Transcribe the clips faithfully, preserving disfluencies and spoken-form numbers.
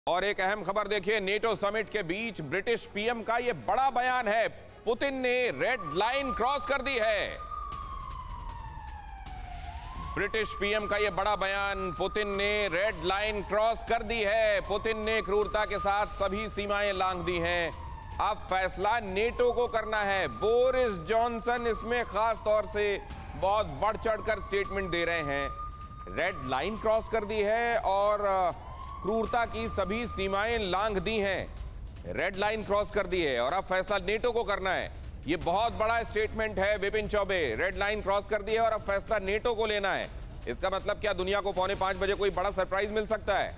और एक अहम खबर देखिए, नेटो समिट के बीच ब्रिटिश पीएम का यह बड़ा बयान है। पुतिन ने रेड लाइन क्रॉस कर दी है। ब्रिटिश पीएम का यह बड़ा बयान, पुतिन ने रेड लाइन क्रॉस कर दी है। पुतिन ने क्रूरता के साथ सभी सीमाएं लांघ दी हैं। अब फैसला नेटो को करना है। बोरिस जॉनसन इसमें खास तौर से बहुत बढ़ चढ़कर स्टेटमेंट दे रहे हैं। रेड लाइन क्रॉस कर दी है और क्रूरता की सभी सीमाएं लांघ दी हैं। रेड लाइन क्रॉस कर दी है और अब फैसला नेटो को करना है। ये बहुत बड़ा स्टेटमेंट है Vipin Choubey. Red line cross कर दी है और अब फैसला नेटो को लेना है। इसका मतलब क्या दुनिया को पौने पांच बजे कोई बड़ा सरप्राइज मिल सकता है?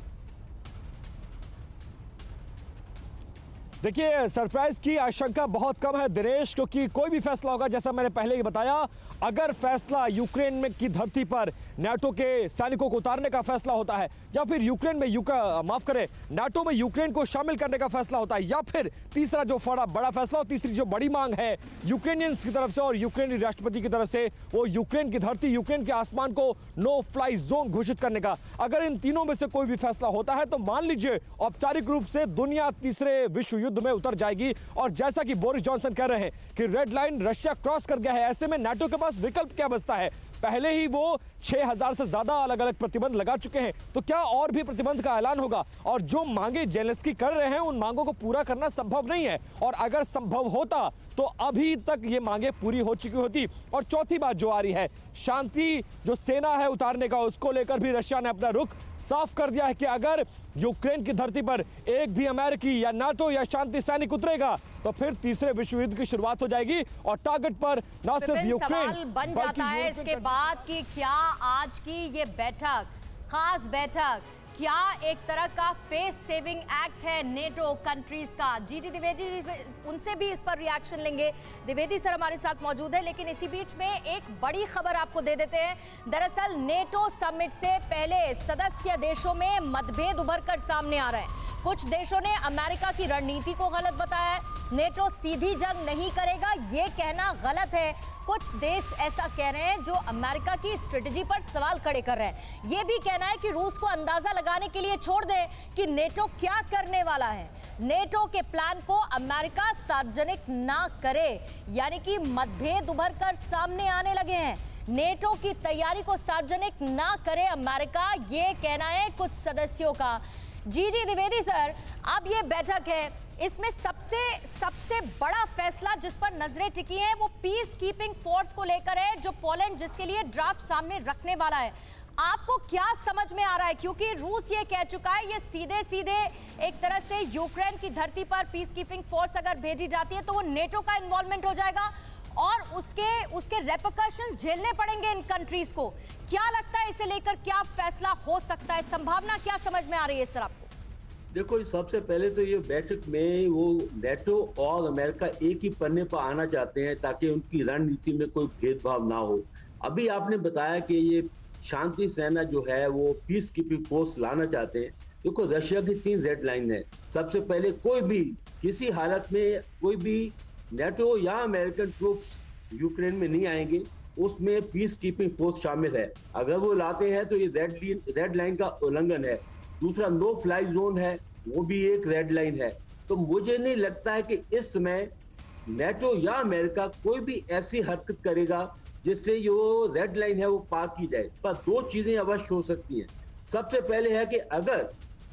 देखिए, सरप्राइज की आशंका बहुत कम है दिनेश, क्योंकि कोई भी फैसला होगा, जैसा मैंने पहले ही बताया, अगर फैसला यूक्रेन में की धरती पर नाटो के सैनिकों को उतारने का फैसला होता है, या फिर यूक्रेन में यूका माफ करें नाटो में यूक्रेन को शामिल करने का फैसला होता है, या फिर तीसरा जो बड़ा बड़ा फैसला और तीसरी जो बड़ी मांग है यूक्रेनियंस की तरफ से और यूक्रेनी राष्ट्रपति की तरफ से, वो यूक्रेन की धरती, यूक्रेन के आसमान को नो फ्लाई जोन घोषित करने का, अगर इन तीनों में से कोई भी फैसला होता है तो मान लीजिए औपचारिक रूप से दुनिया तीसरे विश्व युद्ध में उतर जाएगी। और जैसा कि बोरिस जॉनसन कह रहे हैं कि रेड लाइन रशिया क्रॉस कर गया है, ऐसे में नाटो के पास विकल्प क्या बचता है? पहले ही वो छह हज़ार से ज्यादा अलग अलग प्रतिबंध लगा चुके हैं, तो क्या और भी प्रतिबंध का ऐलान होगा? और जो मांगे जेलेंस्की कर रहे हैं उन मांगों को पूरा करना संभव नहीं है, और अगर संभव होता तो अभी तक ये मांगे पूरी हो चुकी होती। और चौथी बात जो आ रही है, शांति जो सेना है उतारने का, उसको लेकर भी रशिया ने अपना रुख साफ कर दिया है कि अगर यूक्रेन की धरती पर एक भी अमेरिकी या नाटो या शांति सैनिक उतरेगा तो फिर तीसरे विश्व युद्ध की शुरुआत हो जाएगी। और टारगेट पर न सिर्फ यूक्रेन सवाल बन जाता है इसके बाद कि क्या आज की ये बैठक, खास बैठक, क्या एक तरह का फेस सेविंग एक्ट है नेटो कंट्रीज का? जीजी द्विवेदी, उनसे भी इस पर रिएक्शन लेंगे। द्विवेदी सर हमारे साथ मौजूद है, लेकिन इसी बीच में एक बड़ी खबर आपको दे देते हैं। दरअसल नेटो समिट से पहले सदस्य देशों में मतभेद उभर कर सामने आ रहे हैं। कुछ देशों ने अमेरिका की रणनीति को गलत बताया है। नेटो सीधी जंग नहीं करेगा, ये कहना गलत है। कुछ देश ऐसा कह रहे हैं जो अमेरिका की स्ट्रेटजी पर सवाल खड़े कर रहे हैं। ये भी कहना है कि रूस को अंदाजा लगाने के लिए छोड़ दे कि नेटो क्या करने वाला है। नेटो के प्लान को अमेरिका सार्वजनिक ना करे, यानी कि मतभेद उभर कर सामने आने लगे हैं। नेटो की तैयारी को सार्वजनिक ना करे अमेरिका, ये कहना है कुछ सदस्यों का। जी जी द्विवेदी सर, अब ये बैठक है, इसमें सबसे सबसे बड़ा फैसला जिस पर नजरें टिकी हैं वो पीस कीपिंग फोर्स को लेकर है, जो पोलैंड जिसके लिए ड्राफ्ट सामने रखने वाला है। आपको क्या समझ में आ रहा है? क्योंकि रूस ये कह चुका है ये सीधे सीधे एक तरह से यूक्रेन की धरती पर पीस कीपिंग फोर्स अगर भेजी जाती है तो वो नेटो का इन्वॉल्वमेंट हो जाएगा और उसके उसके रेपरकशंस झेलने पड़ेंगे इन कंट्रीज को। क्या लगता है इसे लेकर क्या फैसला हो सकता है? संभावना क्या समझ में आ रही है सर आपको? देखो, सबसे पहले तो ये बैठक में वो नेटो और अमेरिका एक ही पन्ने पर आना चाहते हैं ताकि उनकी रणनीति में कोई भेदभाव ना हो। अभी आपने बताया कि ये शांति सेना जो है वो पीस कीपिंग फोर्स लाना चाहते हैं। देखो, रशिया की तीन रेड लाइन है। सबसे पहले कोई भी किसी हालत में कोई भी नेटो या अमेरिकन ट्रूप्स यूक्रेन में नहीं आएंगे, उसमें पीस कीपिंग फोर्स शामिल है। अगर वो लाते हैं तो ये रेड लाइन रेड लाइन का उल्लंघन है। दूसरा, नो फ्लाई जोन है, वो भी एक रेड लाइन है। तो मुझे नहीं लगता है कि इस समय नेटो या अमेरिका कोई भी ऐसी हरकत करेगा जिससे जो रेड लाइन है वो पार की जाए। पर दो चीजें अवश्य हो सकती हैं। सबसे पहले है कि अगर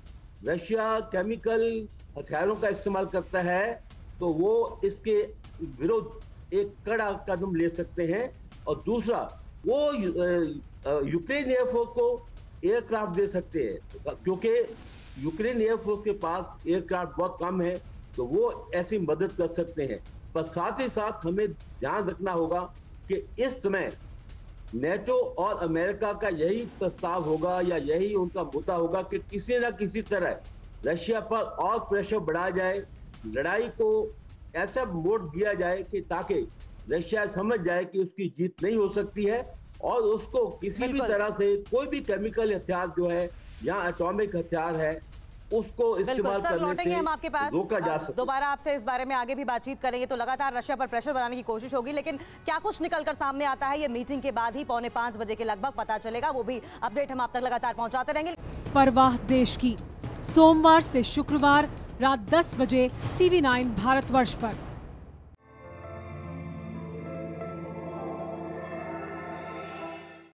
रशिया केमिकल हथियारों का इस्तेमाल करता है तो वो इसके विरुद्ध एक कड़ा कदम ले सकते हैं। और दूसरा, वो यूक्रेन एयरफोर्स को एयरक्राफ्ट दे सकते हैं, क्योंकि यूक्रेन एयरफोर्स के पास एयरक्राफ्ट बहुत कम है, तो वो ऐसी मदद कर सकते हैं। पर साथ ही साथ हमें ध्यान रखना होगा कि इस समय नेटो और अमेरिका का यही प्रस्ताव होगा या यही उनका मुद्दा होगा कि किसी न किसी तरह रशिया पर और प्रेशर बढ़ाया जाए, लड़ाई को ऐसा मोड़ दिया जाए कि ताकि रशिया समझ जाए कि उसकी जीत नहीं हो सकती है और उसको किसी भी तरह से कोई भी केमिकल हथियार जो है या एटॉमिक हथियार है उसको इस्तेमाल करने से हम आपके पास रोका जा सकता है। दोबारा आपसे इस बारे में आगे भी बातचीत करेंगे। तो लगातार रशिया पर प्रेशर बनाने की कोशिश होगी, लेकिन क्या कुछ निकलकर सामने आता है ये मीटिंग के बाद ही पौने पांच बजे के लगभग पता चलेगा। वो भी अपडेट हम आप तक लगातार पहुंचाते रहेंगे। परवाह देश की, सोमवार से शुक्रवार रात दस बजे टीवी नाइन भारतवर्ष पर।